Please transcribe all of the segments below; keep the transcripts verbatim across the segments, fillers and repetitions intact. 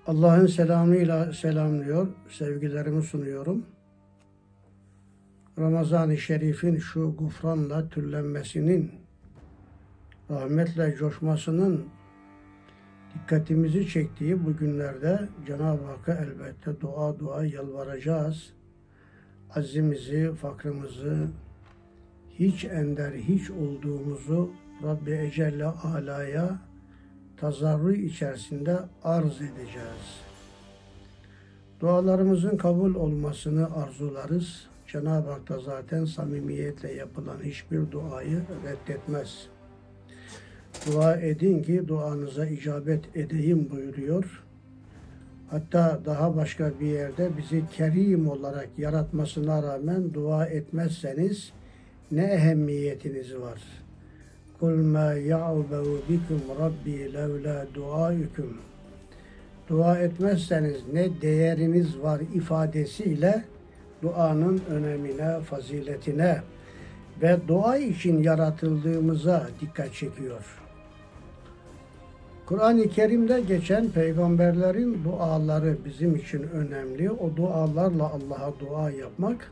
Allah'ın selamıyla selamlıyor, sevgilerimi sunuyorum. Ramazan-ı Şerif'in şu gufranla türlenmesinin, rahmetle coşmasının dikkatimizi çektiği bu günlerde Cenab-ı Hakk'a elbette dua dua yalvaracağız. Aczimizi, fakrımızı, hiç ender, hiç olduğumuzu Rabbi Ecelle Ala'ya tazarru içerisinde arz edeceğiz. Dualarımızın kabul olmasını arzularız. Cenab-ı Hak da zaten samimiyetle yapılan hiçbir duayı reddetmez. Dua edin ki duanıza icabet edeyim buyuruyor. Hatta daha başka bir yerde bizi kerim olarak yaratmasına rağmen dua etmezseniz ne ehemmiyetiniz var? Kul ma ya'ubu bikum rabbi levla duaüküm. Dua etmezseniz ne değeriniz var ifadesiyle duanın önemine, faziletine ve dua için yaratıldığımıza dikkat çekiyor. Kur'an-ı Kerim'de geçen peygamberlerin duaları bizim için önemli. O dualarla Allah'a dua yapmak.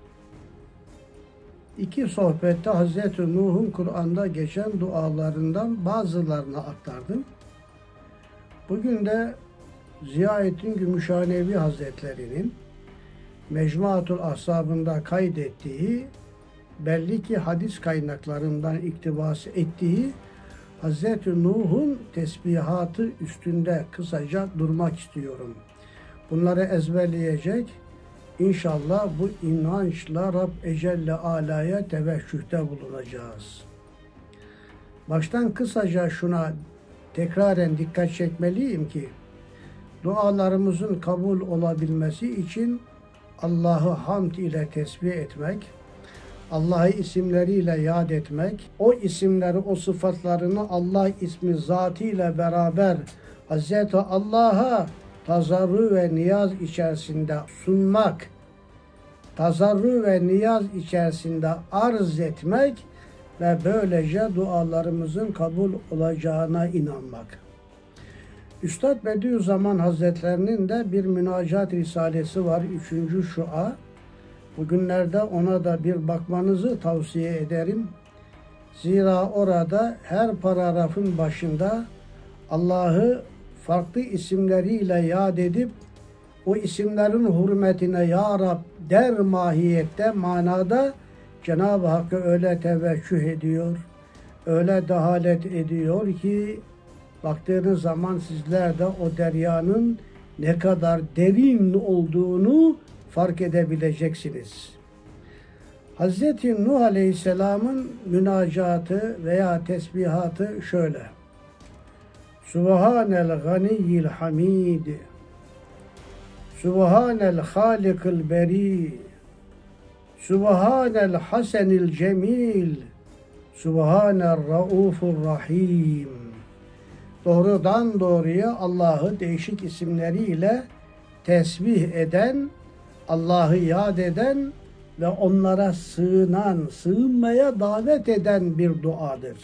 İki sohbette Hazreti Nuh'un Kur'an'da geçen dualarından bazılarını aktardım. Bugün de Ziyaettin Gümüşhanevi Hazretleri'nin Mecmuatul Ahsab'ında kaydettiği, belli ki hadis kaynaklarından iktibas ettiği Hazreti Nuh'un tesbihatı üstünde kısaca durmak istiyorum. Bunları ezberleyecek, İnşallah bu inançla Rab Ecelle Ala'ya teveccühte bulunacağız. Baştan kısaca şuna tekraren dikkat çekmeliyim ki dualarımızın kabul olabilmesi için Allah'ı hamd ile tesbih etmek, Allah'ı isimleriyle yad etmek, o isimleri, o sıfatlarını Allah ismi zatıyla beraber Hazreti Allah'a tazarru ve niyaz içerisinde sunmak, tazarru ve niyaz içerisinde arz etmek ve böylece dualarımızın kabul olacağına inanmak. Üstad Bediüzzaman Hazretlerinin de bir münacat risalesi var, üçüncü şua. Bugünlerde ona da bir bakmanızı tavsiye ederim. Zira orada her paragrafın başında Allah'ı farklı isimleriyle yad edip o isimlerin hürmetine Ya Rab der mahiyette, manada Cenab-ı Hakk'a öyle teveccüh ediyor, öyle dehalet ediyor ki baktığınız zaman sizler de o deryanın ne kadar derin olduğunu fark edebileceksiniz. Hazreti Nuh Aleyhisselam'ın münacatı veya tesbihatı şöyle: Subhanel ganiyyil hamid, Subhanel halikil beri, Subhanel hasenil cemil, Subhanel raufur rahim. Doğrudan doğruya Allah'ı değişik isimleriyle tesbih eden, Allah'ı yad eden ve onlara sığınan, sığınmaya davet eden bir duadır.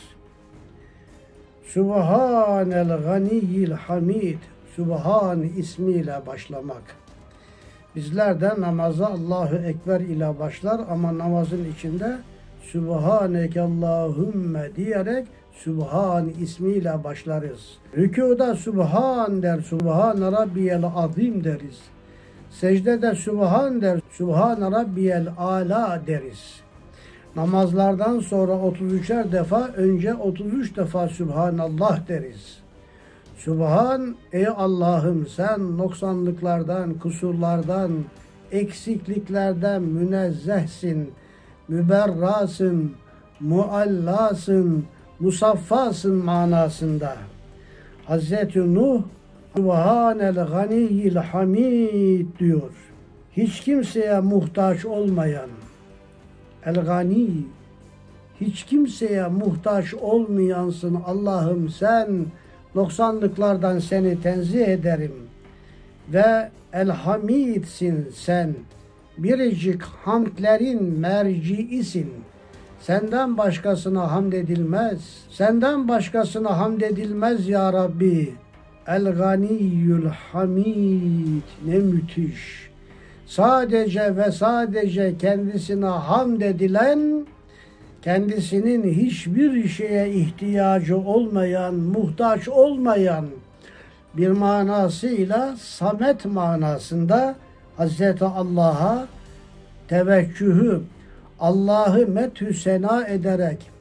Subhanel ganiyyil hamid, Subhan ismiyle başlamak. Bizler de namaza Allahu Ekber ile başlar ama namazın içinde Subhaneke Allahümme diyerek Subhan ismiyle başlarız. Rükuda Subhan der, Subhan Rabbiyel Azim deriz. Secdede Subhan der, Subhan Rabbiyel Ala deriz. Namazlardan sonra otuz üçer defa, önce otuz üç defa Subhanallah deriz. Subhan, ey Allah'ım sen noksanlıklardan, kusurlardan, eksikliklerden münezzehsin, müberrasın, muallasın, musaffasın manasında. Hazreti Nuh, Subhanel ganiyyil hamid diyor. Hiç kimseye muhtaç olmayan, el-gani, hiç kimseye muhtaç olmayansın Allah'ım sen, noksanlıklardan seni tenzih ederim ve el-hamidsin sen, biricik hamdlerin merciisin. Senden başkasına hamd edilmez. Senden başkasına hamd edilmez ya Rabbi. El-Ganiyyul Hamid. Ne müthiş. Sadece ve sadece kendisine hamd edilen, kendisinin hiçbir şeye ihtiyacı olmayan, muhtaç olmayan bir manasıyla samet manasında Hazreti Allah'a teveccühü, Allah'ı methü sena ederek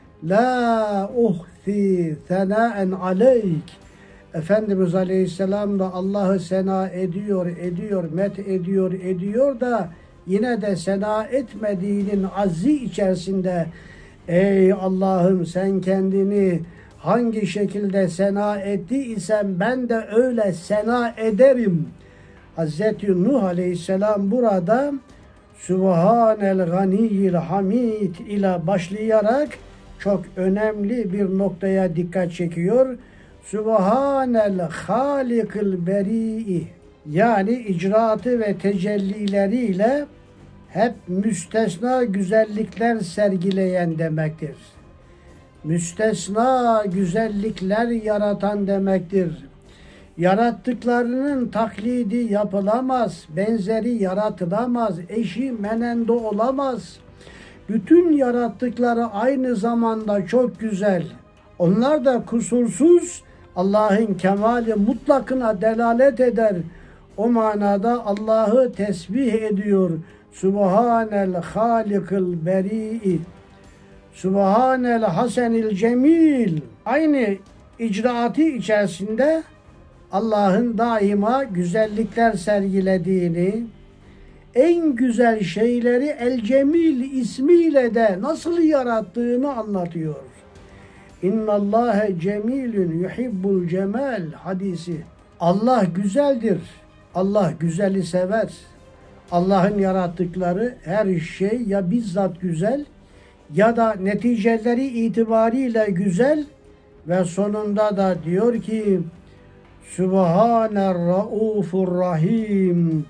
la uhfi senaen aleyk, Efendimiz Aleyhisselam da Allah'ı sena ediyor, ediyor, met ediyor, ediyor da yine de sena etmediğinin azzi içerisinde ey Allah'ım sen kendini hangi şekilde sena ettiysen ben de öyle sena ederim. Hazreti Nuh Aleyhisselam burada Sübhanel Ganiyyil Hamid ile başlayarak çok önemli bir noktaya dikkat çekiyor. Sübhanel Halikil Beri'i, yani icraatı ve tecellileriyle hep müstesna güzellikler sergileyen demektir. Müstesna güzellikler yaratan demektir. Yarattıklarının taklidi yapılamaz, benzeri yaratılamaz, eşi menende olamaz. Bütün yarattıkları aynı zamanda çok güzel. Onlar da kusursuz, Allah'ın kemali mutlakına delalet eder. O manada Allah'ı tesbih ediyor. Subhanel Halikil Beri'i, Subhanel Hasenil Cemil. Aynı icraatı içerisinde Allah'ın daima güzellikler sergilediğini, en güzel şeyleri El Cemil ismiyle de nasıl yarattığını anlatıyor. İnnallâhe cemilün yuhibbul cemel hadisi. Allah güzeldir. Allah güzeli sever. Allah'ın yarattıkları her şey ya bizzat güzel ya da neticeleri itibariyle güzel ve sonunda da diyor ki Sübhaner Raufur Rahim.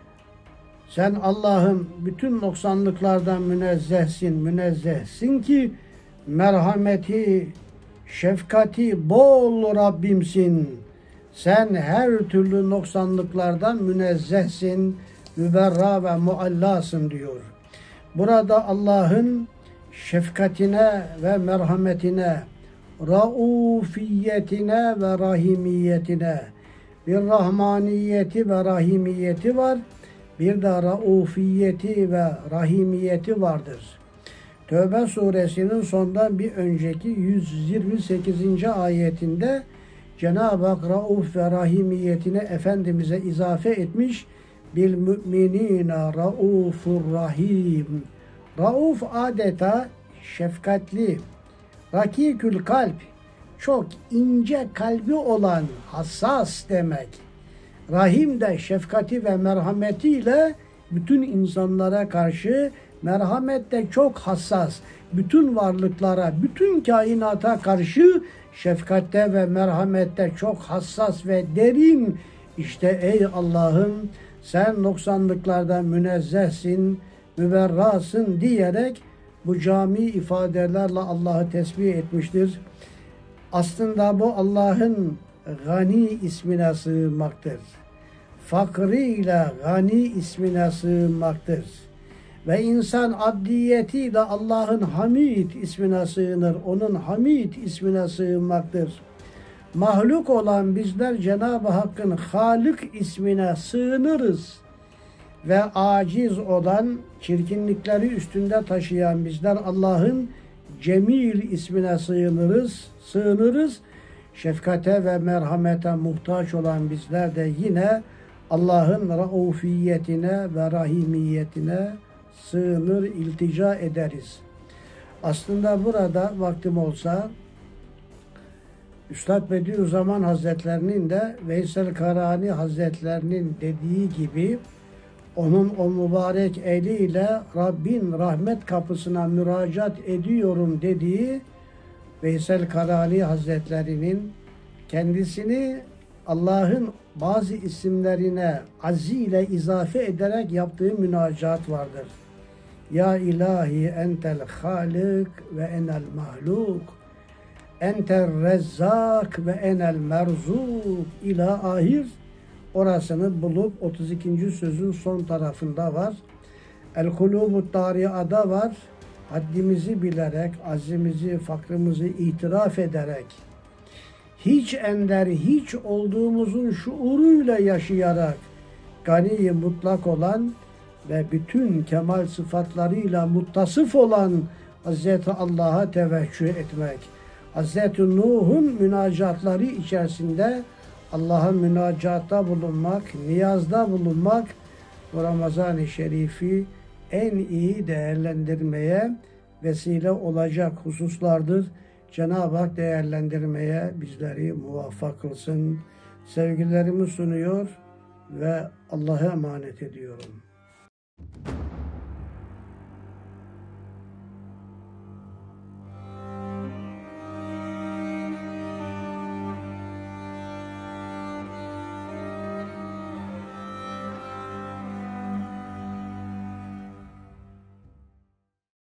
Sen Allah'ım bütün noksanlıklardan münezzehsin, münezzehsin ki merhameti, şefkati bol Rabbimsin. Sen her türlü noksanlıklardan münezzehsin, müberra ve muallasın diyor. Burada Allah'ın şefkatine ve merhametine, raufiyetine ve rahimiyetine, bir rahmaniyeti ve rahimiyeti var, bir de raufiyeti ve rahimiyeti vardır. Tövbe suresinin sondan bir önceki yüz yirmi sekizinci ayetinde Cenab-ı Hak rauf ve rahimiyetine Efendimiz'e izafe etmiş. Bil müminine raufur rahim. Rauf adeta şefkatli, rakikül kalp, çok ince kalbi olan, hassas demek. Rahim de şefkati ve merhametiyle bütün insanlara karşı, merhamet de çok hassas. Bütün varlıklara, bütün kainata karşı şefkatte ve merhamette çok hassas ve derin. İşte ey Allah'ım sen noksanlıklardan münezzehsin, müberrasın diyerek bu cami ifadelerle Allah'ı tesbih etmiştir. Aslında bu Allah'ın Gani ismine sığınmaktır. Fakrıyla Gani ismine sığınmaktır. Ve insan abdiyetiyle Allah'ın Hamid ismine sığınır. Onun Hamid ismine sığınmaktır. Mahluk olan bizler Cenab-ı Hakk'ın Halık ismine sığınırız. Ve aciz olan, çirkinlikleri üstünde taşıyan bizler Allah'ın Cemil ismine sığınırız. Sığınırız. Şefkate ve merhamete muhtaç olan bizler de yine Allah'ın raufiyetine ve rahimiyetine sığınır, iltica ederiz. Aslında burada vaktim olsa Üstad Bediüzzaman Hazretlerinin de Veysel Karani Hazretlerinin dediği gibi onun o mübarek eliyle Rabbin rahmet kapısına müracaat ediyorum dediği Veysel Karani Hazretlerinin kendisini Allah'ın bazı isimlerine azzi ile izafe ederek yaptığı münacaat vardır. Ya ilahi entel halik ve enel mahluk. Enter rezzak ve enel merzuk ila ahir. Orasını bulup otuz ikinci sözün son tarafında var. El kulubut tariada var. Haddimizi bilerek, azimizi, fakrımızı itiraf ederek, hiç ender, hiç olduğumuzun şuuruyla yaşayarak, gani mutlak olan ve bütün kemal sıfatlarıyla muttasıf olan Hazreti Allah'a teveccüh etmek. Hazreti Nuh'un münacatları içerisinde Allah'a münacatta bulunmak, niyazda bulunmak, bu Ramazan-ı Şerif'i en iyi değerlendirmeye vesile olacak hususlardır. Cenab-ı Hak değerlendirmeye bizleri muvaffak kılsın. Sevgilerimi sunuyor ve Allah'a emanet ediyorum.